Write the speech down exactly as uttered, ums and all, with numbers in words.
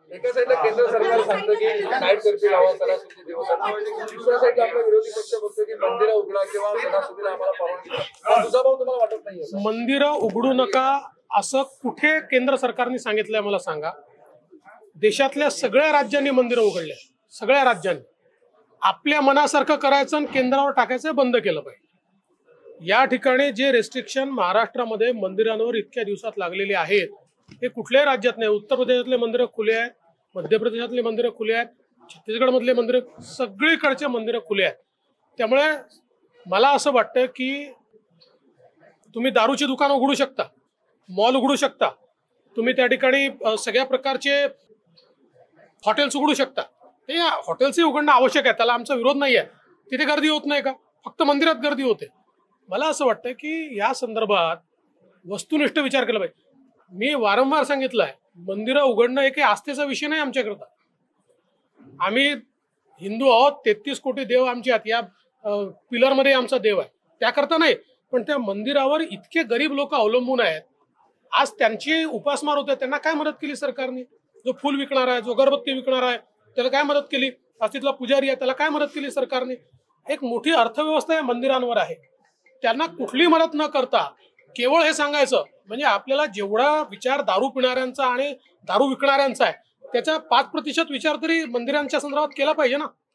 एका साईडला केंद्र सरकार सांगतं की नाईट कर्फ्यू लावा, सणासुदी दिवस, दुसऱ्या साईडला आपला विरोधी पक्ष बोलतो की मंदिरं उघडा किंवा सणासुदीला आम्हाला परवानगी द्या. तुझा भाव तुम्हाला वाटत नाहीये? मंदिरं उघडू नका असं कुठे केंद्र सरकारने सांगितलंय मला सांगा. देशातल्या सगळ्या राज्यांनी मंदिरं उघडल्या, सगळ्या राज्यांनी. आपल्या मनासारखं करायचं आणि केंद्रावर टाकायचं बंद केलं पाहिजे. या ठिकाणी जे रेस्ट्रिक्शन महाराष्ट्रामध्ये मंदिरांवर इतक्या दिवसात लागलेले आहेत हे कुठल्याही राज्यात नाही. उत्तर प्रदेशातले मंदिरं खुले आहेत, मध्य प्रदेशातले मंदिरं खुले आहेत, छत्तीसगड मधले मंदिरं, सगळीकडचे मंदिरं खुले आहेत. त्यामुळे मला असं वाटतं की तुम्ही दारूची दुकानं उघडू शकता, मॉल उघडू शकता, तुम्ही त्या ठिकाणी सगळ्या प्रकारचे हॉटेल्स उघडू शकता. ते हॉटेल्सही उघडणं आवश्यक आहे, त्याला आमचा विरोध नाही आहे. तिथे गर्दी होत नाही का? फक्त मंदिरात गर्दी होते. मला असं वाटतं की या संदर्भात वस्तुनिष्ठ विचार केला पाहिजे. मी वारंवार सांगितलं आहे, मंदिरं उघडणं हे काही आस्थेचा विषय नाही आमच्याकरता. आम्ही हिंदू आहोत, तेहतीस कोटी देव आमचे आहेत, या पिलरमध्ये आमचा देव आहे, त्याकरता नाही. पण त्या मंदिरावर इतके गरीब लोक अवलंबून आहेत. आज त्यांची उपासमार होते, त्यांना काय मदत केली सरकारने? जो फुल विकणार आहे, जो अगरबत्ती विकणार आहे, त्याला काय मदत केली? आज तिथला पुजारी आहे, त्याला काय मदत केली सरकारने? एक मोठी अर्थव्यवस्था या मंदिरांवर आहे. त्यांना कुठली मदत न करता केवळ हे सांगायचं म्हणजे आपल्याला जेवढा विचार दारू पिणाऱ्यांचा आणि दारू विकणाऱ्यांचा आहे त्याचा पाच प्रतिशत विचार तरी मंदिरांच्या संदर्भात केला पाहिजे ना.